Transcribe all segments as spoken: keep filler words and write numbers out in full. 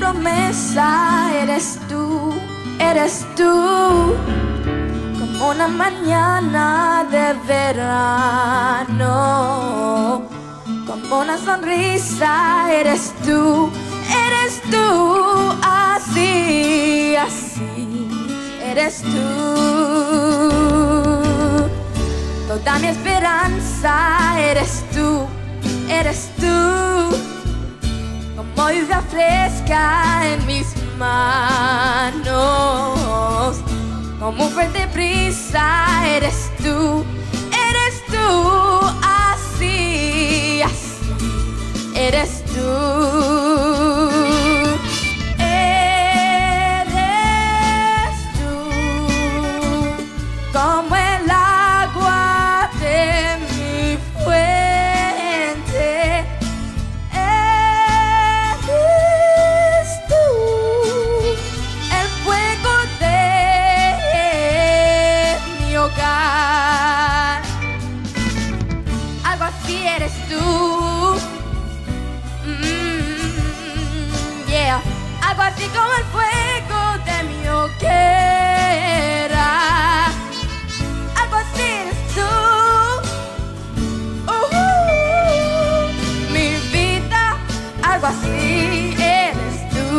promesa, eres tú, eres tú, como una mañana de verano, como una sonrisa, eres tú, eres tú, así, así, eres tú, toda mi esperanza, eres tú, eres tú, como lluvia fresca en mis manos, como un fuerte brisa, eres tú, eres tú, así, así, eres tú. Eres tú, como el agua de mi fuente. Eres tú, el fuego de mi hogar. Algo así eres tú. Mm, yeah. Algo así como el fuego de mi hoguera. Algo así eres tú. Uh-huh. Mi vida, algo así eres tú.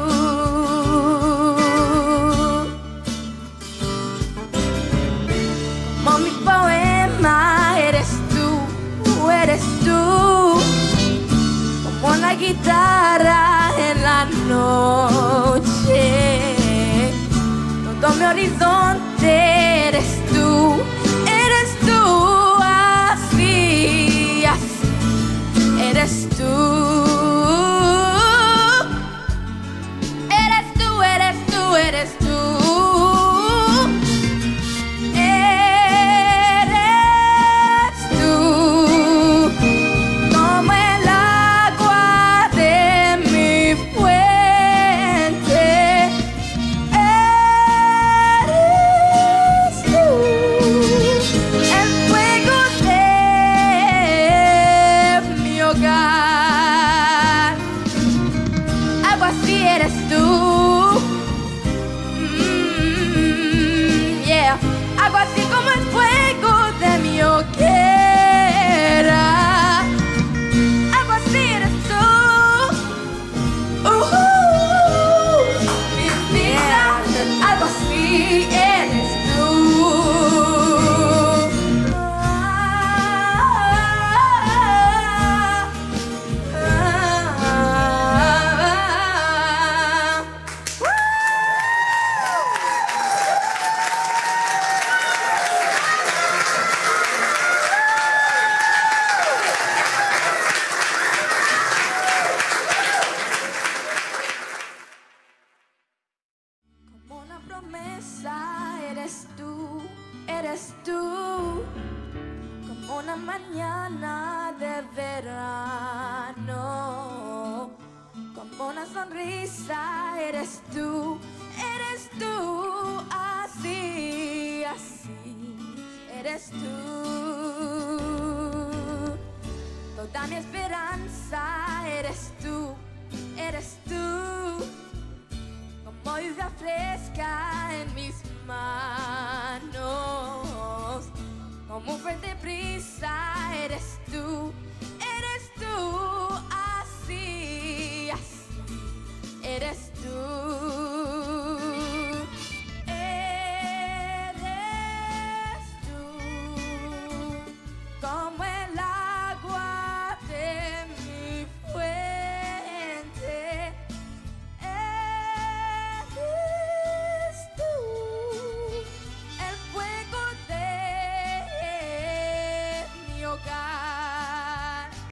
Como mi poema, eres tú, eres tú, como una guitarra en la noche, todo mi horizonte, eres tú, eres tú, así, así, eres tú, eres tú, eres tú, eres tú. Algo así eres tú. Mm, yeah. Algo así como el fuego de mi hoguera. Algo así eres tú. Uh-huh. Mi vida, algo así eres tú. Una promesa, eres tú, eres tú, como una mañana de verano, como una sonrisa, eres tú, eres tú, así, así, eres tú, toda mi esperanza, eres tú, eres tú, como lluvia fresca en mis manos, como un fuerte brisa, eres tú,